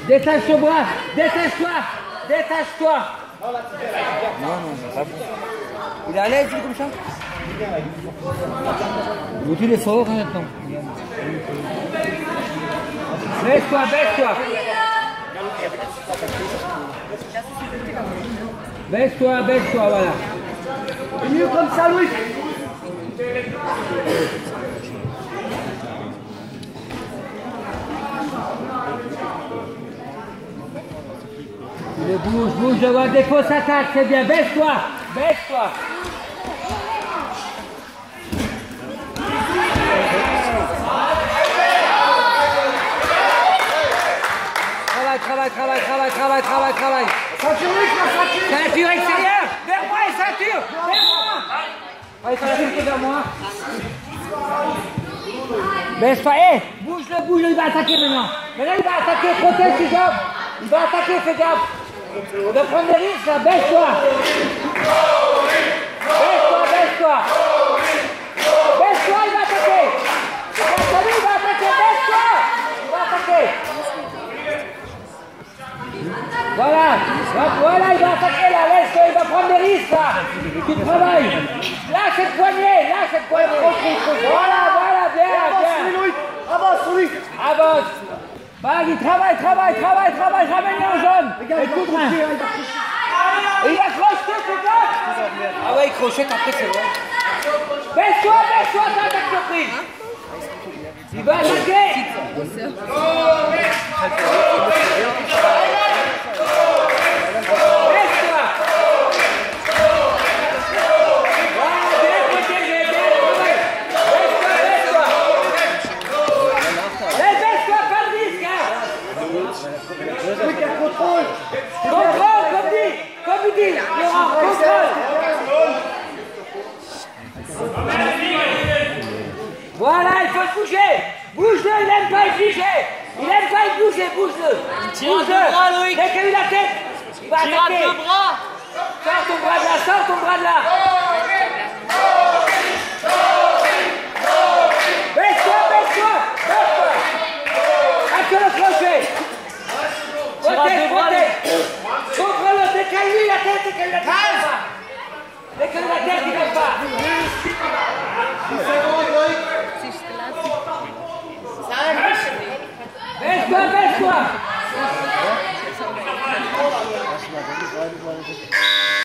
Détache ton bras. Détache-toi. Détache-toi. Non, pas bon. Il est à l'aise, comme ça? Il est fort maintenant. Baisse-toi, baisse-toi. Baisse-toi, baisse-toi, voilà. C'est mieux comme ça, Louis. Bouge, bouge, je vois des fausses attaques, c'est bien. Baisse-toi, baisse-toi. Travaille. Ceinture extérieure. Vers moi et ceinture. Vers moi. Allez, ceinture vers moi. Baisse-toi, bouge-le, il va attaquer maintenant. Maintenant, il va attaquer, protège tes jambes. Il va attaquer, fais gaffe. On va prendre des risques là, baisse-toi. Baisse-toi. Baisse-toi, il va attaquer. Il va attaquer, baisse-toi. Il va attaquer. Voilà, il va attaquer là, laisse-le, il va prendre des risques là. Tu travailles. Lâche cette poignée. Voilà, bien. Avance, Louis. Avance. Vas-y, travaille, ramène-le en jaune. Écoute-moi. Il accroche, c'est bon. Ah ouais, il crochette après, c'est bon. Baisse-toi, t'as ta surprise. Il va attaquer. Contrôle, comme il dit, Laurent, contrôle. Voilà, il faut se bouger. Bouge-le, il n'aime pas être figé. Bouge-le. Tire le bras, Loïc. Dès qu'il a eu la tête, il va attaquer. Tire le bras. Sors ton bras de là. Baisse-toi. Avec le crochet. Protège. Contrôle-le, dès qu'il a eu la tête, il ne va pas. Baisse-toi.